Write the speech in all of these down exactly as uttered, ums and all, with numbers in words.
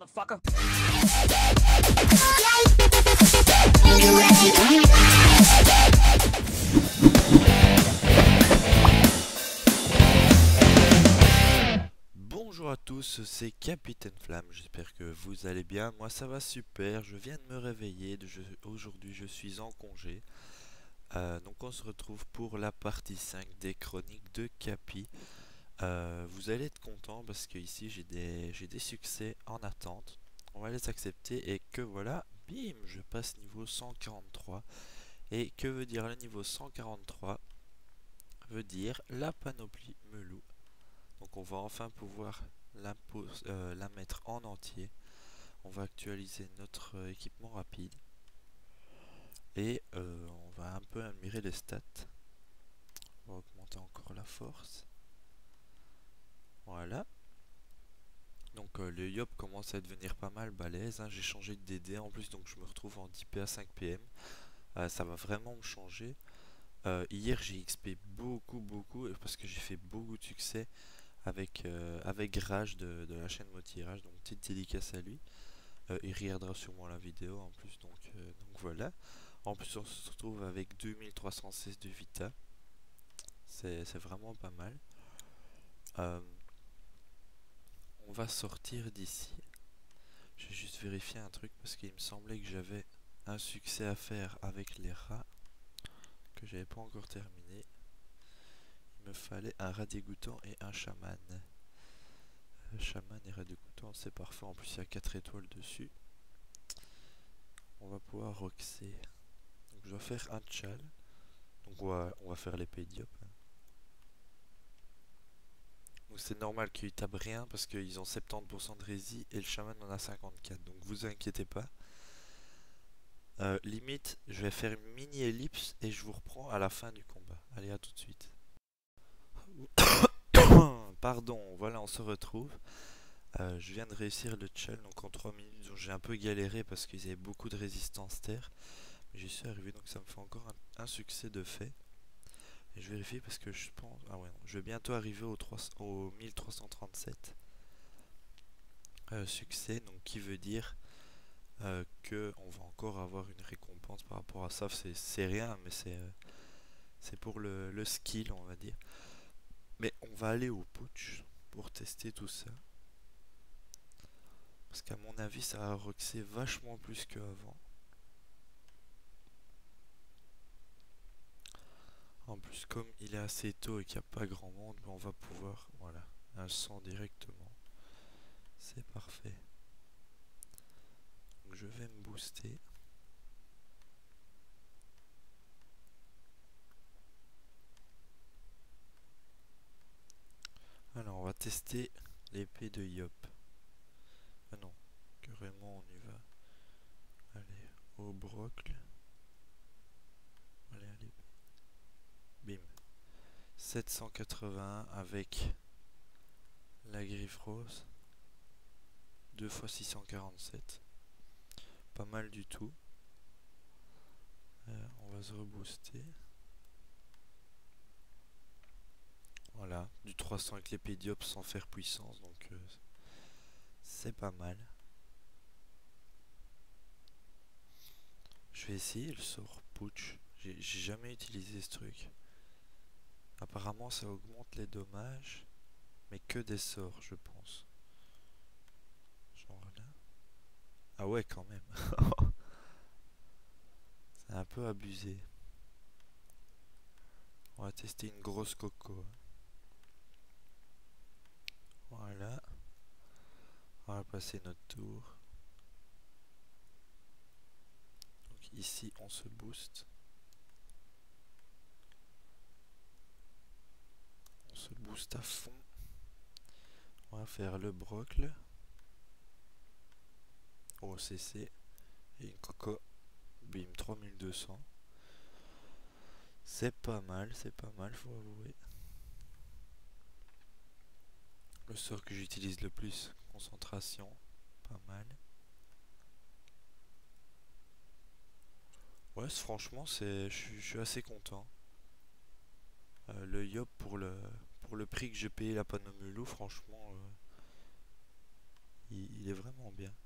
motherfucker. Bonjour à tous, c'est Capitaine Flamme, j'espère que vous allez bien. Moi ça va super, je viens de me réveiller, je, aujourd'hui je suis en congé. Euh, donc on se retrouve pour la partie cinq des chroniques de Capi. Euh, vous allez être content parce que ici j'ai des, j'ai des succès en attente. On va les accepter et que voilà, bim, je passe niveau cent quarante-trois. Et que veut dire le niveau cent quarante-trois? Veut dire la panoplie Melou. Donc on va enfin pouvoir la, euh, la mettre en entier. On va actualiser notre euh, équipement rapide. Et euh, on va un peu admirer les stats. On va augmenter encore la force. Voilà. Donc euh, le Yop commence à devenir pas mal balèze. Hein. J'ai changé de D D en plus, donc je me retrouve en dix P à cinq P M. Euh, ça va vraiment me changer. Euh, hier j'ai X P beaucoup beaucoup parce que j'ai fait beaucoup de succès avec, euh, avec Rage de, de la chaîne Motirage. Donc petite dédicace à lui. Euh, il regardera sûrement la vidéo en plus. Donc, euh, donc voilà. En plus on se retrouve avec deux mille trois cent seize de Vita. C'est vraiment pas mal. Euh, on va sortir d'ici. Je vais juste vérifier un truc parce qu'il me semblait que j'avais un succès à faire avec les rats que j'avais pas encore terminé. Il me fallait un rat dégoûtant et un chaman. Euh, chaman et rat dégoûtant, c'est parfait. En plus il y a quatre étoiles dessus. On va pouvoir roxer. Donc je dois faire un tchal. Donc on va, on va faire l'épée Diop. Donc c'est normal qu'ils tapent rien parce qu'ils ont soixante-dix pour cent de rési et le chaman en a cinquante-quatre. Donc vous inquiétez pas. Euh, limite, je vais faire une mini ellipse et je vous reprends à la fin du combat. Allez, à tout de suite. Pardon, voilà, on se retrouve. Euh, je viens de réussir le tchal, donc en trois minutes, j'ai un peu galéré parce qu'ils avaient beaucoup de résistance terre. Mais j'y suis arrivé, donc ça me fait encore un, un succès de fait. Et je vérifie parce que je pense... Ah ouais, non, je vais bientôt arriver au, trois, au mille trois cent trente-sept. Euh, succès, donc qui veut dire... Euh, que on va encore avoir une récompense par rapport à ça. C'est rien, mais c'est euh, c'est pour le, le skill, on va dire. Mais on va aller au putsch pour tester tout ça. Parce qu'à mon avis, ça va roxer vachement plus qu'avant. En plus, comme il est assez tôt et qu'il n'y a pas grand monde, on va pouvoir, voilà, un sang directement. C'est parfait. Donc je vais me booster. Alors, on va tester l'épée de Yop. Ah non, carrément, on y va. Allez, au brocle. Allez, allez. Bim. sept cent quatre-vingt-un avec la griffe rose. deux fois six cent quarante-sept. Pas mal du tout. Euh, on va se rebooster. Voilà, du trois cents avec l'épée Diop sans faire puissance, donc euh, c'est pas mal. Je vais essayer le sort putsch. J'ai jamais utilisé ce truc. Apparemment ça augmente les dommages, mais que des sorts je pense. Genre là. Ah ouais quand même. C'est un peu abusé. On va tester une grosse coco. Voilà. On va passer notre tour. Donc ici on se booste. On se booste à fond. On va faire le brocle. O C C. Et une coco. Bim, trois mille deux cents. C'est pas mal, c'est pas mal, faut avouer. Le sort que j'utilise le plus, concentration, pas mal. Ouais, franchement, c'est, je suis assez content. Euh, le Yop pour le pour le prix que j'ai payé la panneau Mulou, franchement, euh, il, il est vraiment bien.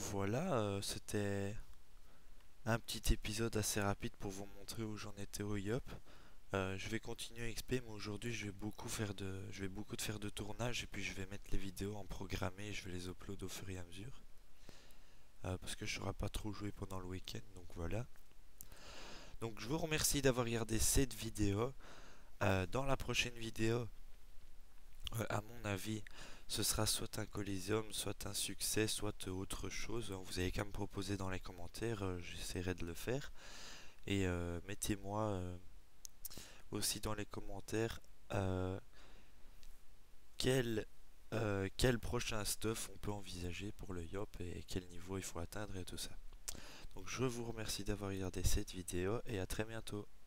voilà, euh, c'était un petit épisode assez rapide pour vous montrer où j'en étais au Yop. Euh, je vais continuer X P, mais aujourd'hui je vais beaucoup faire de, je vais beaucoup de faire de tournage et puis je vais mettre les vidéos en programmé et je vais les upload au fur et à mesure. Euh, parce que je ne saurai pas trop jouer pendant le week-end, donc voilà. Donc je vous remercie d'avoir regardé cette vidéo. Euh, dans la prochaine vidéo, euh, à mon avis, ce sera soit un Coliseum, soit un succès, soit autre chose. Vous avez qu'à me proposer dans les commentaires, euh, j'essaierai de le faire. Et euh, mettez-moi euh, aussi dans les commentaires euh, quel, euh, quel prochain stuff on peut envisager pour le Yop et quel niveau il faut atteindre et tout ça. Donc je vous remercie d'avoir regardé cette vidéo et à très bientôt.